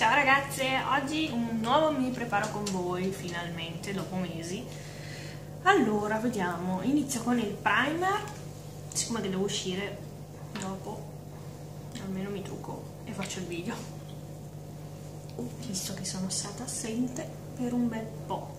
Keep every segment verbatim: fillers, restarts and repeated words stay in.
Ciao ragazze, oggi un nuovo mi preparo con voi, finalmente, dopo mesi. Allora, vediamo, inizio con il primer, siccome che devo uscire dopo, almeno mi trucco e faccio il video, visto che sono stata assente per un bel po'.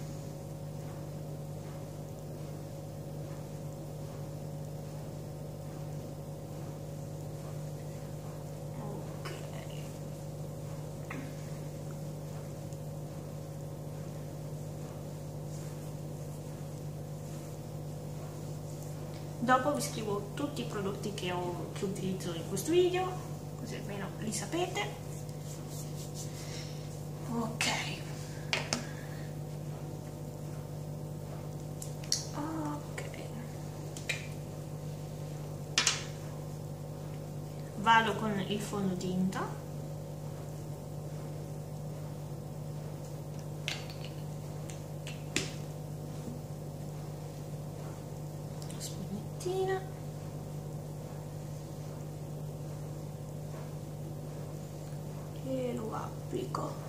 Dopo vi scrivo tutti i prodotti che, ho, che utilizzo in questo video, così almeno li sapete. Ok. Ok. Vado con il fondotinta. E lo applico.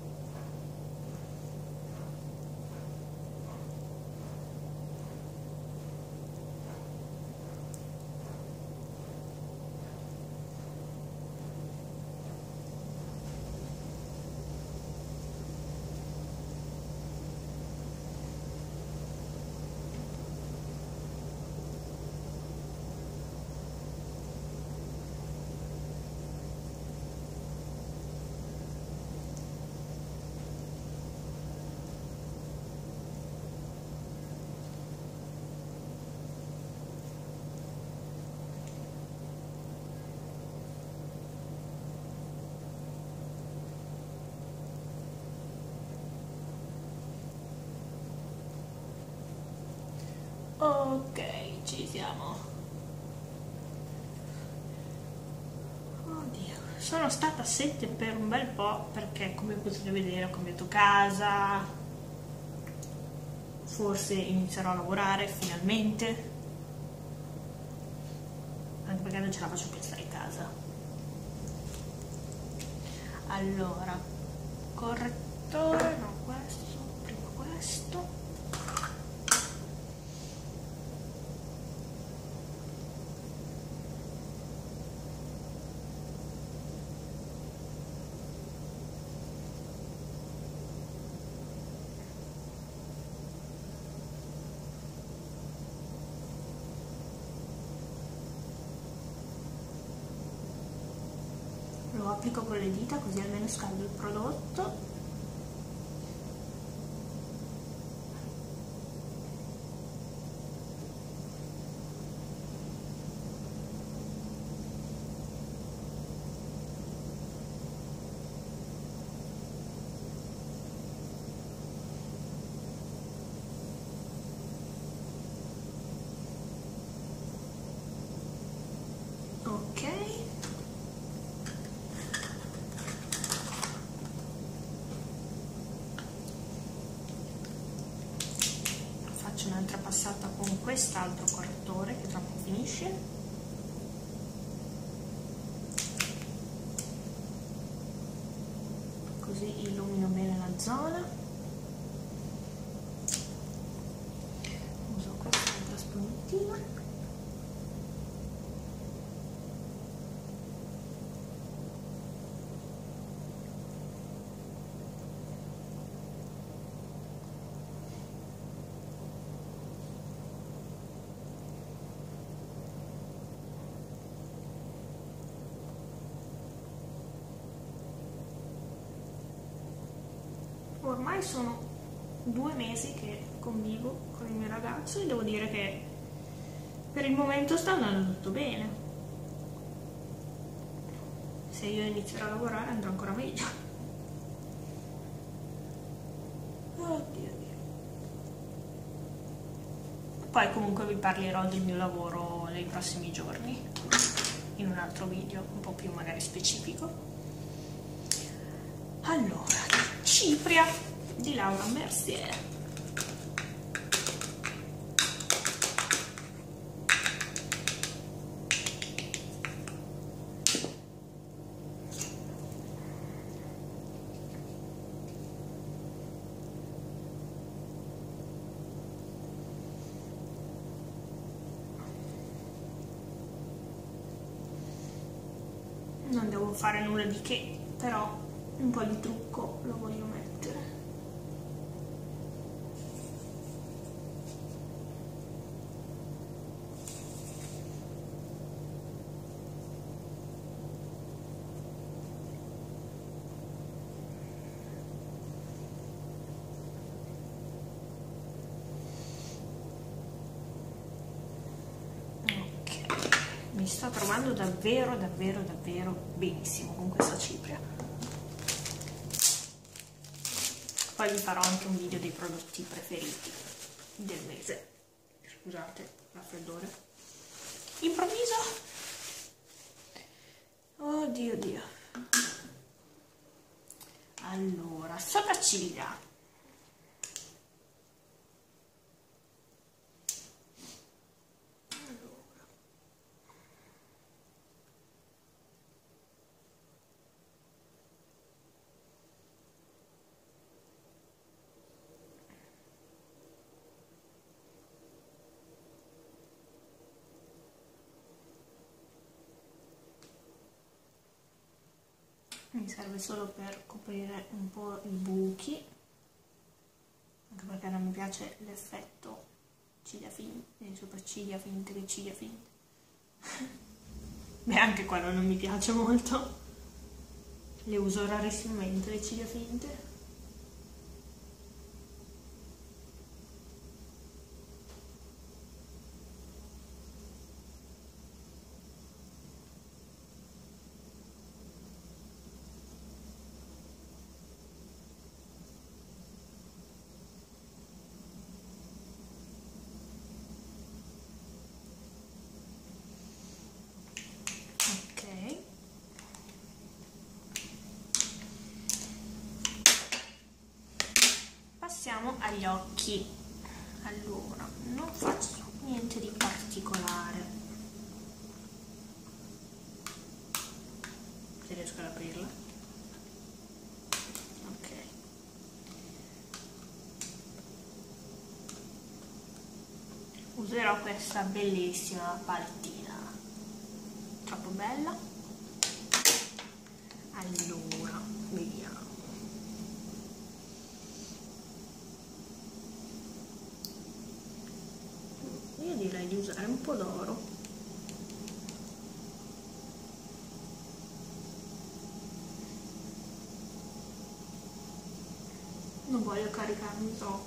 Ok, ci siamo. Oddio, sono stata assente per un bel po' perché, come potete vedere, ho cambiato casa. Forse inizierò a lavorare finalmente, anche perché non ce la faccio più stare in casa. Allora, correttore, no, questo, prima questo. Lo applico con le dita così almeno scaldo il prodotto. Ok. Un'altra passata con quest'altro correttore che tra poco finisce. Così illumino bene la zona. Uso quest'altra spugnettina. Ormai sono due mesi che convivo con il mio ragazzo e devo dire che per il momento sta andando tutto bene. Se io inizierò a lavorare andrà ancora meglio. Oddio Dio. Poi comunque vi parlerò del mio lavoro nei prossimi giorni, in un altro video un po' più magari specifico. Allora, Cipria di Laura Mercier. non devo fare nulla di che, però un po' di trucco lo voglio mettere. Mi sto trovando davvero davvero davvero benissimo con questa cipria. Poi vi farò anche un video dei prodotti preferiti del mese. Scusate il raffreddore improvviso. Oddio dio. Allora, sopracciglia. Mi serve solo per coprire un po' i buchi, anche perché non mi piace l'effetto ciglia finte, le sopracciglia finte, le ciglia finte. Beh, anche quello non mi piace molto, le uso rarissimamente le ciglia finte. Passiamo agli occhi. Allora, non faccio niente di particolare. Se riesco ad aprirla. Ok. Userò questa bellissima palettina. Troppo bella. Allora, vediamo. Io direi di usare un po' d'oro. Non voglio caricarmi troppo.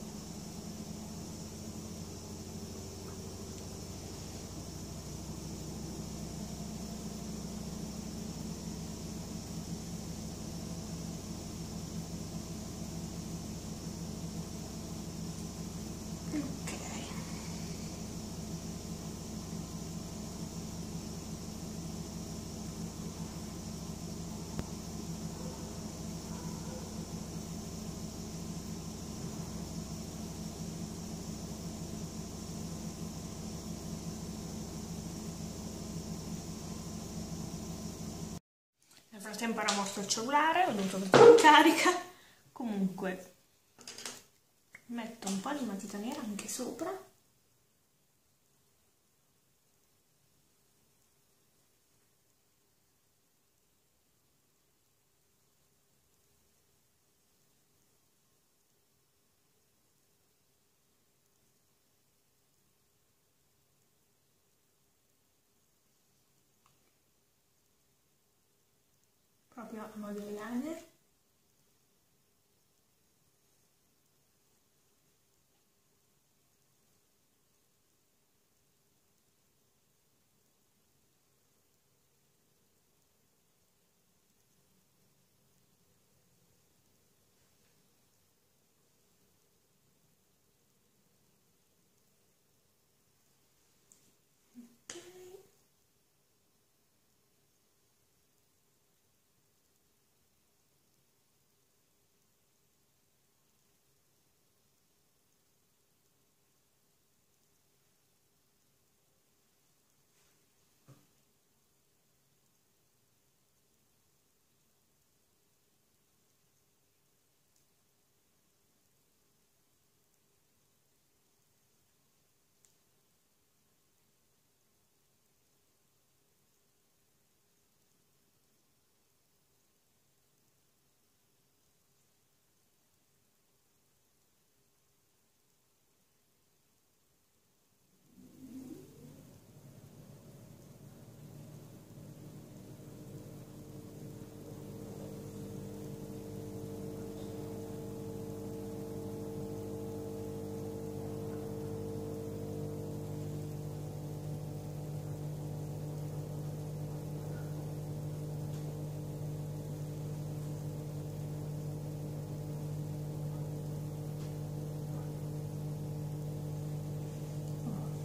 Nel frattempo era morto il cellulare, ho dovuto mettere in carica. Comunque metto un po' di matita nera anche sopra. Proprio a modo di eyeliner.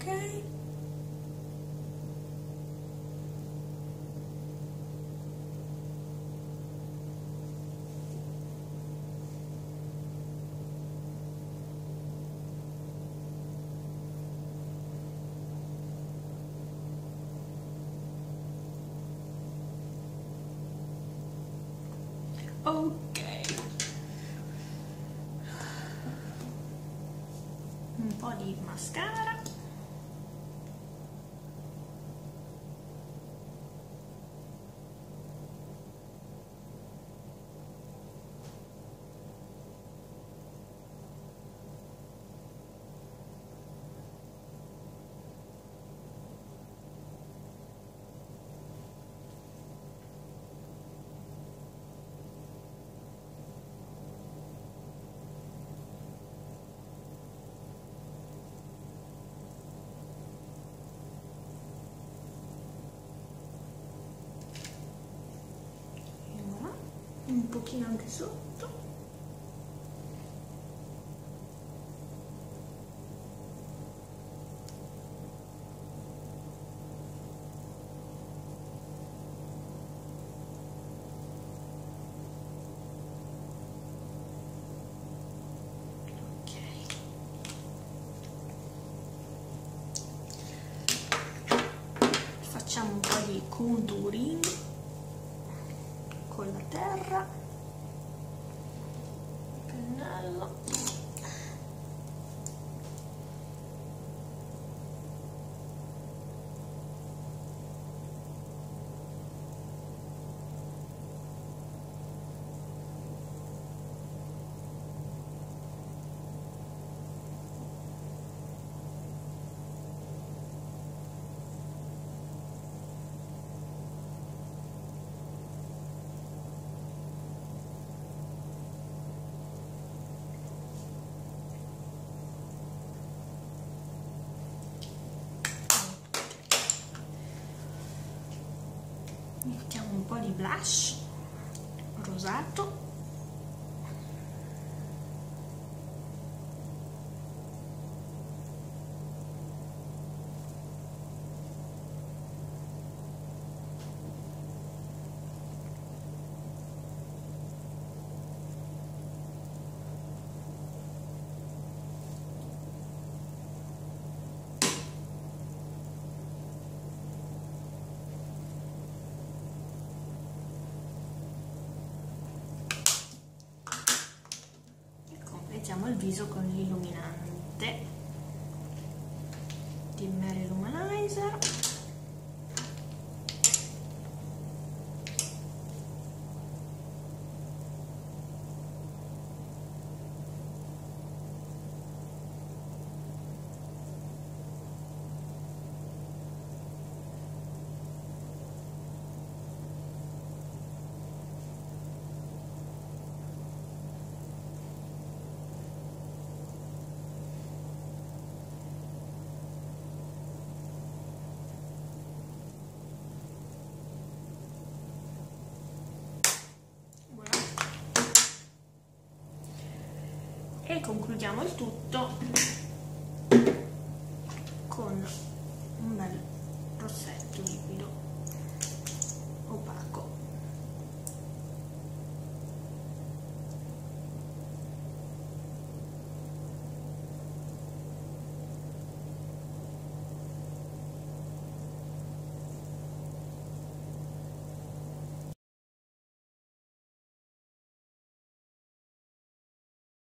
Ok, un po' di mascara. Un pochino anche sotto. Ok. Facciamo un po' di contouring con la terra, pennello. Mettiamo un po' di blush rosato. Completiamo il viso con l'illuminante di Mary Luminizer. E concludiamo il tutto